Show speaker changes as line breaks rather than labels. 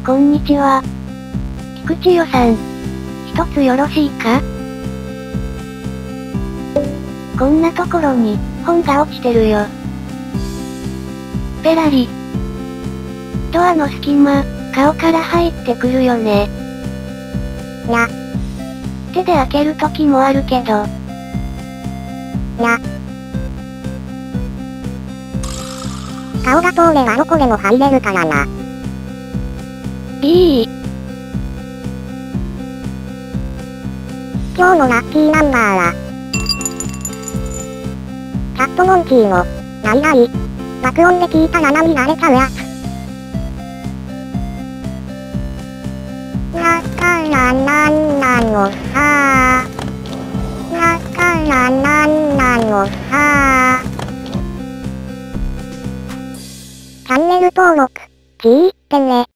こんにちは。菊池代さん。一つよろしいか？こんなところに、本が落ちてるよ。ペラリ。ドアの隙間、顔から入ってくるよね。手で開ける時もあるけど。
顔が通ればどこでも入れるからな。
いい。
今日のラッキーナンバーは、キャットモンキーの、ないない。爆音で聞いたら波慣れちゃうやつ。だからなんなのさ。だからなんなのさ。チャンネル登録、聞いてね。